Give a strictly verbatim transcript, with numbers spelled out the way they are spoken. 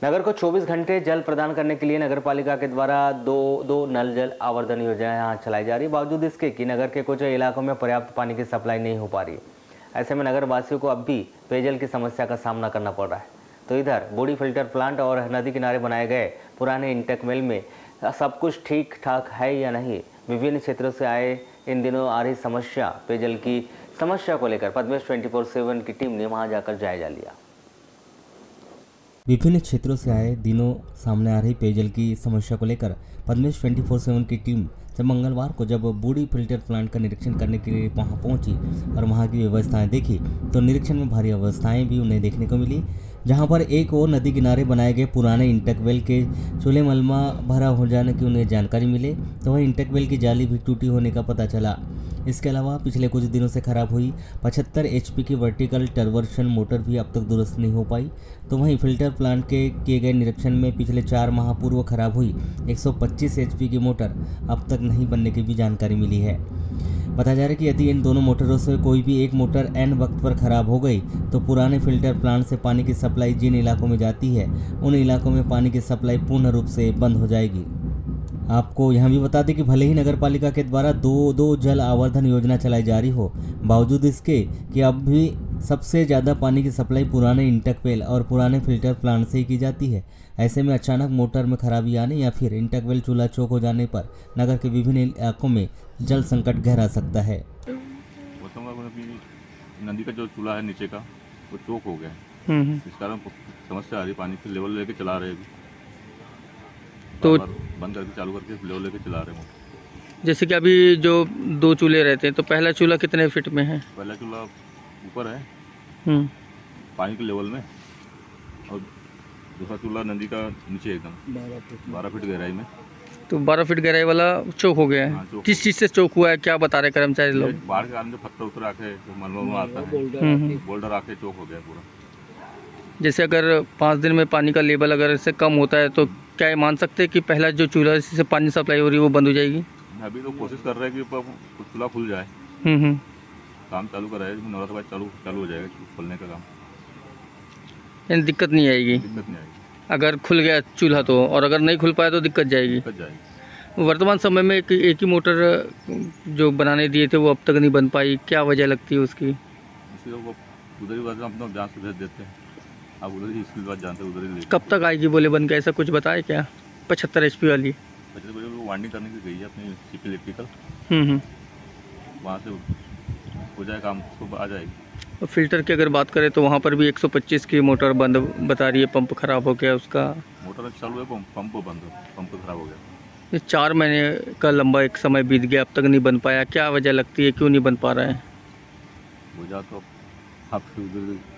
नगर को चौबीस घंटे जल प्रदान करने के लिए नगर पालिका के द्वारा दो दो नल जल आवर्धन योजना यहाँ चलाई जा रही है। बावजूद इसके कि नगर के कुछ इलाकों में पर्याप्त पानी की सप्लाई नहीं हो पा रही है। ऐसे में नगर वासियों को अब भी पेयजल की समस्या का सामना करना पड़ रहा है। तो इधर बूढ़ी फिल्टर प्लांट और नदी किनारे बनाए गए पुराने इंटेक वेल में सब कुछ ठीक ठाक है या नहीं, विभिन्न क्षेत्रों से आए इन दिनों आ रही समस्या पेयजल की समस्या को लेकर पद्मेश ट्वेंटी फोर सेवन की टीम ने वहां जाकर जायजा लिया। विभिन्न क्षेत्रों से आए दिनों सामने आ रही पेयजल की समस्या को लेकर पद्मेश ट्वेंटी फोर सेवन की टीम जब मंगलवार को जब बूढ़ी फिल्टर प्लांट का निरीक्षण करने के लिए वहां पहुंची और वहां की व्यवस्थाएं देखी तो निरीक्षण में भारी अवस्थाएं भी उन्हें देखने को मिली। जहां पर एक और नदी किनारे बनाए गए पुराने इंटेक वेल के चूल्हे मलमा भरा हो जाने की उन्हें जानकारी मिले तो वह इंटेक वेल की जाली भी टूटी होने का पता चला। इसके अलावा पिछले कुछ दिनों से खराब हुई पचहत्तर एचपी की वर्टिकल टर्वर्शन मोटर भी अब तक दुरुस्त नहीं हो पाई। तो वहीं फिल्टर प्लांट के किए गए निरीक्षण में पिछले चार माह पूर्व खराब हुई एक सौ पच्चीस एचपी की मोटर अब तक नहीं बनने की भी जानकारी मिली है। बताया जा रहा है कि यदि इन दोनों मोटरों से कोई भी एक मोटर एन वक्त पर खराब हो गई तो पुराने फिल्टर प्लांट से पानी की सप्लाई जिन इलाकों में जाती है उन इलाकों में पानी की सप्लाई पूर्ण रूप से बंद हो जाएगी। आपको यहां भी बता दें कि भले ही नगर पालिका के द्वारा दो दो जल आवर्धन योजना चलाई जा रही हो, बावजूद इसके कि अब भी सबसे ज़्यादा पानी की सप्लाई पुराने इंटेक वेल और पुराने फिल्टर प्लांट से ही की जाती है। ऐसे में अचानक मोटर में खराबी आने या फिर इंटेक वेल चूल्हा चौक हो जाने पर नगर के विभिन्न इलाकों में जल संकट गहरा सकता है। नदी का जो चूल्हा है नीचे का वो चौक हो गया, इस कारण समस्या आ रही, पानी की लेवल लेके चला रहे हैं, तो बंद करके चालू करके लेवल लेके चला रहे हैं। जैसे कि अभी जो दो चूल्हे रहते हैं तो पहला चूल्हा कितने फीट में है? पहला चूल्हा ऊपर है पानी के लेवल में और दूसरा चूल्हा नदी का नीचे एकदम बारह फीट गहराई में। तो बारह फीट गहराई वाला चौक हो गया है। हाँ, किस चीज़ से चौक हुआ है, क्या बता रहे कर्मचारी लोग? बाढ़ के कारण जो पत्थर उतर आके जो मलबा आता है बोल्डर आके चौक हो गया पूरा। जैसे अगर पाँच दिन में पानी का लेवल अगर इससे कम होता है तो क्या ये मान सकते हैं कि पहला जो चूल्हा जिससे पानी सप्लाई हो रही है वो बंद हो जाएगी? अभी तो कोशिश कर रहे हैं कि चूल्हा खुल जाए, काम चालू कर रहे हैं, नवरात्र बाद चालू चालू हो जाएगा खुलने का काम। यानी दिक्कत नहीं आएगी? दिक्कत नहीं आएगी अगर खुल गया चूल्हा तो, और अगर नहीं खुल पाया तो दिक्कत जाएगी? दिक्कत जाएगी। वर्तमान समय में एक, एक ही मोटर जो बनाने दिए थे वो अब तक नहीं बन पाई, क्या वजह लगती है उसकी? वो उधर ही अपना जांच से भेज देते हैं, आप उधर ही इसकी बात जानते हैं, उधर ही। कब तक आएगी बोले बन के, ऐसा कुछ बताए क्या? पचहत्तर एच पी वाली पचहत्तर वो वाइंडिंग करने की गई है अपनी सीपी इलेक्ट्रिकल, वहाँ से हो जाए काम, उसको आ जाएगी। और फिल्टर की अगर बात करें तो वहाँ पर भी एक सौ पच्चीस की मोटर बंद बता रही है, पंप खराब हो गया उसका। मोटर चालू है, पंप बंद, पंप खराब हो गया। ये चार महीने का लंबा एक समय बीत गया, अब तक नहीं बन पाया, क्या वजह लगती है, क्यों नहीं बन पा रहा है? वजह तो आप उधर